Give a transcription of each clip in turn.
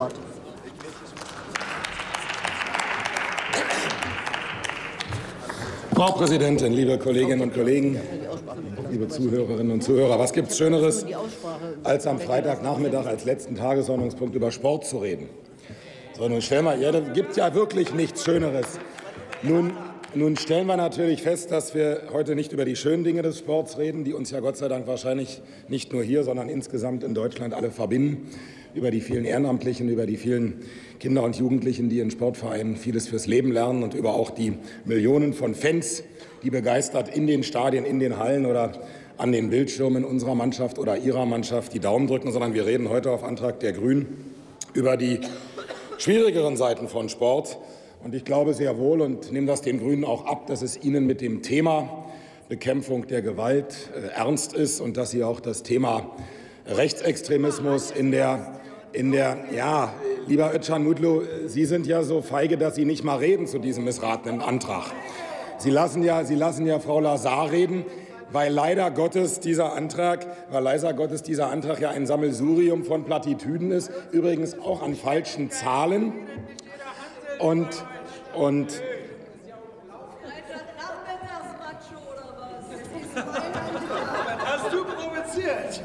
Frau Präsidentin, liebe Kolleginnen und Kollegen, liebe Zuhörerinnen und Zuhörer, was gibt es Schöneres, als am Freitagnachmittag als letzten Tagesordnungspunkt über Sport zu reden? So, nun stellen wir, da gibt ja wirklich nichts Schöneres. Nun stellen wir natürlich fest, dass wir heute nicht über die schönen Dinge des Sports reden, die uns ja Gott sei Dank wahrscheinlich nicht nur hier, sondern insgesamt in Deutschland alle verbinden, über die vielen Ehrenamtlichen, über die vielen Kinder und Jugendlichen, die in Sportvereinen vieles fürs Leben lernen und über auch die Millionen von Fans, die begeistert in den Stadien, in den Hallen oder an den Bildschirmen unserer Mannschaft oder ihrer Mannschaft die Daumen drücken, sondern wir reden heute auf Antrag der Grünen über die schwierigeren Seiten von Sport. Und ich glaube sehr wohl und nehme das den Grünen auch ab, dass es ihnen mit dem Thema Bekämpfung der Gewalt ernst ist und dass sie auch das Thema Rechtsextremismus in der lieber Özcan Mutlu, Sie sind ja so feige, dass Sie nicht mal reden zu diesem missratenen Antrag. Sie lassen ja Frau Lazar reden, weil leider Gottes dieser Antrag ja ein Sammelsurium von Plattitüden ist, übrigens auch an falschen Zahlen. Und hast du provoziert?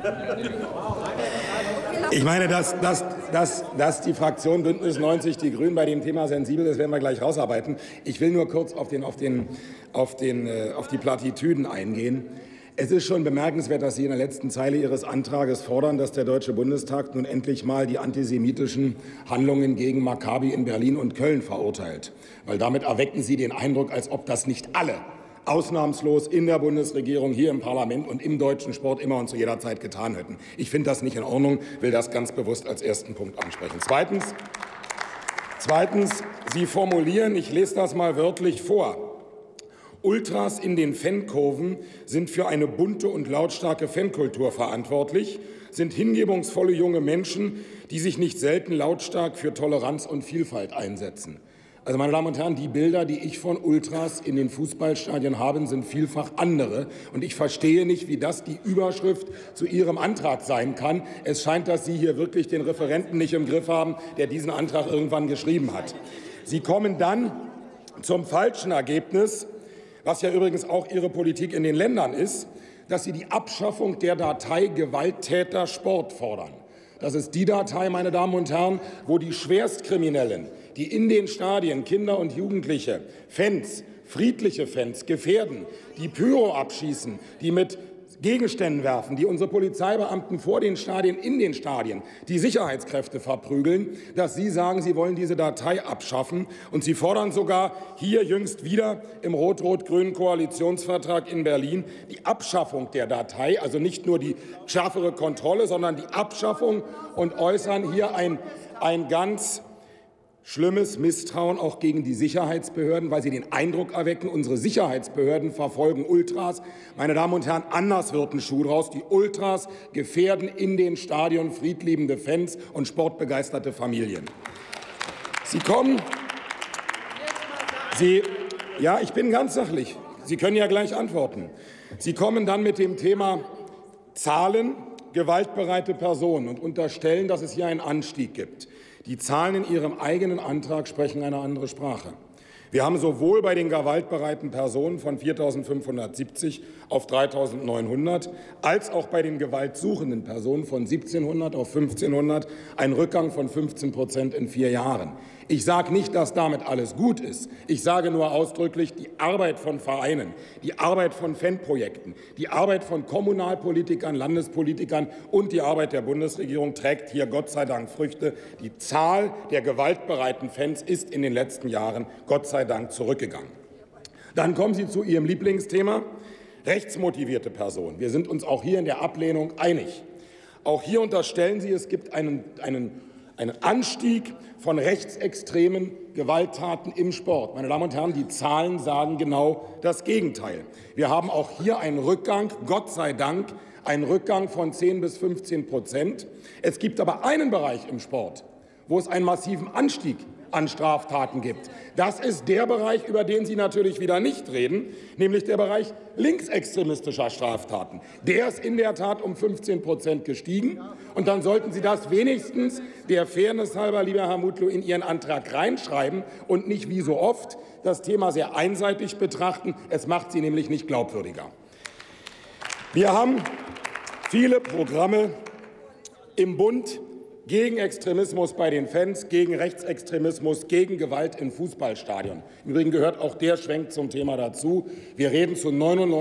Ich meine, dass die Fraktion Bündnis 90 Die Grünen bei dem Thema sensibel ist, werden wir gleich rausarbeiten. Ich will nur kurz auf die Plattitüden eingehen. Es ist schon bemerkenswert, dass Sie in der letzten Zeile Ihres Antrages fordern, dass der Deutsche Bundestag nun endlich mal die antisemitischen Handlungen gegen Maccabi in Berlin und Köln verurteilt. Weil damit erwecken Sie den Eindruck, als ob das nicht alle ausnahmslos in der Bundesregierung, hier im Parlament und im deutschen Sport immer und zu jeder Zeit getan hätten. Ich finde das nicht in Ordnung, will das ganz bewusst als ersten Punkt ansprechen. Zweitens, Sie formulieren, ich lese das mal wörtlich vor, Ultras in den Fankurven sind für eine bunte und lautstarke Fankultur verantwortlich, sind hingebungsvolle junge Menschen, die sich nicht selten lautstark für Toleranz und Vielfalt einsetzen. Also, meine Damen und Herren, die Bilder, die ich von Ultras in den Fußballstadien habe, sind vielfach andere. Und ich verstehe nicht, wie das die Überschrift zu Ihrem Antrag sein kann. Es scheint, dass Sie hier wirklich den Referenten nicht im Griff haben, der diesen Antrag irgendwann geschrieben hat. Sie kommen dann zum falschen Ergebnis, was ja übrigens auch Ihre Politik in den Ländern ist, dass Sie die Abschaffung der Datei Gewalttäter Sport fordern. Das ist die Datei, meine Damen und Herren, wo die Schwerstkriminellen, die in den Stadien Kinder und Jugendliche, Fans, friedliche Fans gefährden, die Pyro abschießen, die mit Gegenständen werfen, die unsere Polizeibeamten vor den Stadien, in den Stadien, die Sicherheitskräfte verprügeln, dass Sie sagen, Sie wollen diese Datei abschaffen. Und Sie fordern sogar hier jüngst wieder im rot-rot-grünen Koalitionsvertrag in Berlin die Abschaffung der Datei, also nicht nur die schärfere Kontrolle, sondern die Abschaffung und äußern hier ein ganz schlimmes Misstrauen auch gegen die Sicherheitsbehörden, weil sie den Eindruck erwecken, unsere Sicherheitsbehörden verfolgen Ultras. Meine Damen und Herren, anders wird ein Schuh draus. Die Ultras gefährden in den Stadien friedliebende Fans und sportbegeisterte Familien. Ja, ich bin ganz sachlich. Sie können ja gleich antworten. Sie kommen dann mit dem Thema Zahlen, gewaltbereite Personen und unterstellen, dass es hier einen Anstieg gibt. Die Zahlen in Ihrem eigenen Antrag sprechen eine andere Sprache. Wir haben sowohl bei den gewaltbereiten Personen von 4.570 auf 3.900 als auch bei den gewaltsuchenden Personen von 1.700 auf 1.500 einen Rückgang von 15% in 4 Jahren. Ich sage nicht, dass damit alles gut ist. Ich sage nur ausdrücklich, die Arbeit von Vereinen, die Arbeit von Fanprojekten, die Arbeit von Kommunalpolitikern, Landespolitikern und die Arbeit der Bundesregierung trägt hier Gott sei Dank Früchte. Die Zahl der gewaltbereiten Fans ist in den letzten Jahren Gott sei Dank zurückgegangen. Dann kommen Sie zu Ihrem Lieblingsthema, rechtsmotivierte Personen. Wir sind uns auch hier in der Ablehnung einig. Auch hier unterstellen Sie, es gibt einen Anstieg von rechtsextremen Gewalttaten im Sport. Meine Damen und Herren, die Zahlen sagen genau das Gegenteil. Wir haben auch hier einen Rückgang, Gott sei Dank, einen Rückgang von 10 bis 15%. Es gibt aber einen Bereich im Sport, wo es einen massiven Anstieg an Straftaten gibt. Das ist der Bereich, über den Sie natürlich wieder nicht reden, nämlich der Bereich linksextremistischer Straftaten. Der ist in der Tat um 15% gestiegen. Und dann sollten Sie das wenigstens der Fairness halber, lieber Herr Mutlu, in Ihren Antrag reinschreiben und nicht wie so oft das Thema sehr einseitig betrachten. Es macht Sie nämlich nicht glaubwürdiger. Wir haben viele Programme im Bund gegen Extremismus bei den Fans, gegen Rechtsextremismus, gegen Gewalt in Fußballstadien. Im Übrigen gehört auch der Schwenk zum Thema dazu. Wir reden zu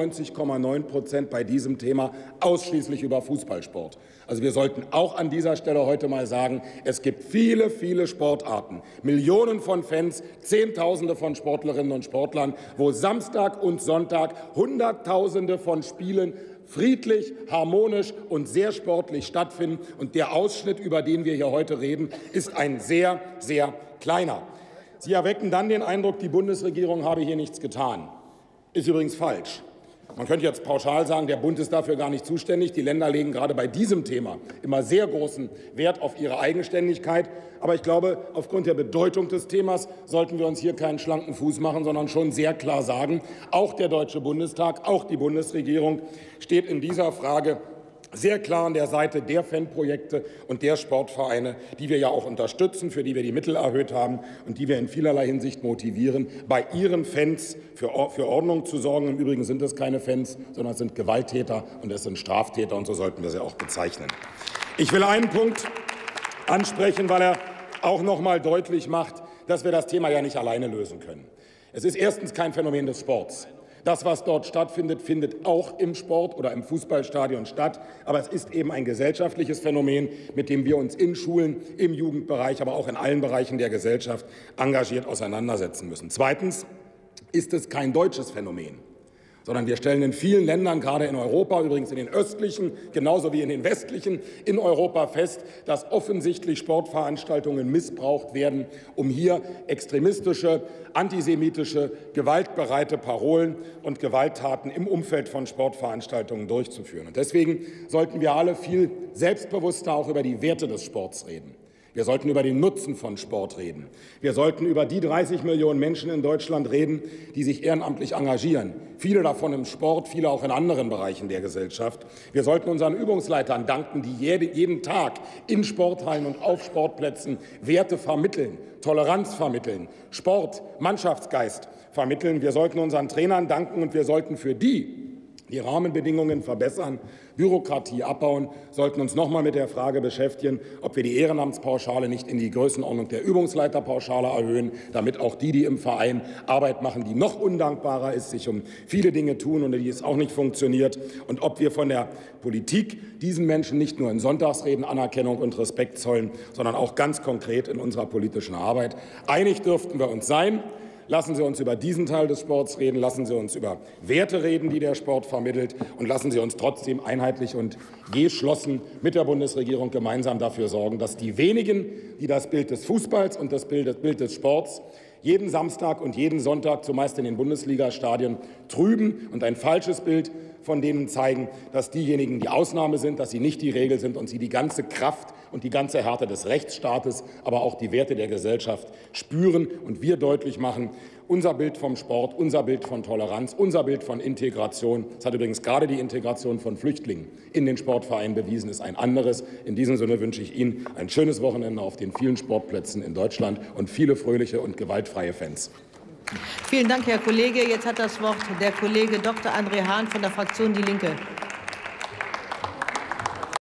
99,9% bei diesem Thema ausschließlich über Fußballsport. Also wir sollten auch an dieser Stelle heute mal sagen, es gibt viele, viele Sportarten, Millionen von Fans, Zehntausende von Sportlerinnen und Sportlern, wo Samstag und Sonntag Hunderttausende von Spielen friedlich, harmonisch und sehr sportlich stattfinden. Und der Ausschnitt, über den wir hier heute reden, ist ein sehr, sehr kleiner. Sie erwecken dann den Eindruck, die Bundesregierung habe hier nichts getan. Ist übrigens falsch. Man könnte jetzt pauschal sagen, der Bund ist dafür gar nicht zuständig. Die Länder legen gerade bei diesem Thema immer sehr großen Wert auf ihre Eigenständigkeit. Aber ich glaube, aufgrund der Bedeutung des Themas sollten wir uns hier keinen schlanken Fuß machen, sondern schon sehr klar sagen, auch der Deutsche Bundestag, auch die Bundesregierung steht in dieser Frage sehr klar an der Seite der Fanprojekte und der Sportvereine, die wir ja auch unterstützen, für die wir die Mittel erhöht haben und die wir in vielerlei Hinsicht motivieren, bei ihren Fans für Ordnung zu sorgen. Im Übrigen sind es keine Fans, sondern es sind Gewalttäter und es sind Straftäter, und so sollten wir sie auch bezeichnen. Ich will einen Punkt ansprechen, weil er auch noch mal deutlich macht, dass wir das Thema ja nicht alleine lösen können. Es ist erstens kein Phänomen des Sports. Das, was dort stattfindet, findet auch im Sport oder im Fußballstadion statt. Aber es ist eben ein gesellschaftliches Phänomen, mit dem wir uns in Schulen, im Jugendbereich, aber auch in allen Bereichen der Gesellschaft engagiert auseinandersetzen müssen. Zweitens ist es kein deutsches Phänomen, sondern wir stellen in vielen Ländern, gerade in Europa, übrigens in den östlichen, genauso wie in den westlichen, in Europa fest, dass offensichtlich Sportveranstaltungen missbraucht werden, um hier extremistische, antisemitische, gewaltbereite Parolen und Gewalttaten im Umfeld von Sportveranstaltungen durchzuführen. Und deswegen sollten wir alle viel selbstbewusster auch über die Werte des Sports reden. Wir sollten über den Nutzen von Sport reden. Wir sollten über die 30 Millionen Menschen in Deutschland reden, die sich ehrenamtlich engagieren. Viele davon im Sport, viele auch in anderen Bereichen der Gesellschaft. Wir sollten unseren Übungsleitern danken, die jeden Tag in Sporthallen und auf Sportplätzen Werte vermitteln, Toleranz vermitteln, Sport, Mannschaftsgeist vermitteln. Wir sollten unseren Trainern danken, und wir sollten für die Rahmenbedingungen verbessern, Bürokratie abbauen, sollten uns noch mal mit der Frage beschäftigen, ob wir die Ehrenamtspauschale nicht in die Größenordnung der Übungsleiterpauschale erhöhen, damit auch die im Verein Arbeit machen, die noch undankbarer ist, sich um viele Dinge tun und die es auch nicht funktioniert, und ob wir von der Politik diesen Menschen nicht nur in Sonntagsreden Anerkennung und Respekt zollen, sondern auch ganz konkret in unserer politischen Arbeit. Einig dürften wir uns sein. Lassen Sie uns über diesen Teil des Sports reden, lassen Sie uns über Werte reden, die der Sport vermittelt, und lassen Sie uns trotzdem einheitlich und geschlossen mit der Bundesregierung gemeinsam dafür sorgen, dass die wenigen, die das Bild des Fußballs und das Bild des Sports jeden Samstag und jeden Sonntag, zumeist in den Bundesligastadien, trüben und ein falsches Bild von denen zeigen, dass diejenigen die Ausnahme sind, dass sie nicht die Regel sind und sie die ganze Kraft und die ganze Härte des Rechtsstaates, aber auch die Werte der Gesellschaft spüren und wir deutlich machen, unser Bild vom Sport, unser Bild von Toleranz, unser Bild von Integration, das hat übrigens gerade die Integration von Flüchtlingen in den Sportverein bewiesen, ist ein anderes. In diesem Sinne wünsche ich Ihnen ein schönes Wochenende auf den vielen Sportplätzen in Deutschland und viele fröhliche und gewaltfreie Fans. Vielen Dank, Herr Kollege. Jetzt hat das Wort der Kollege Dr. André Hahn von der Fraktion Die Linke.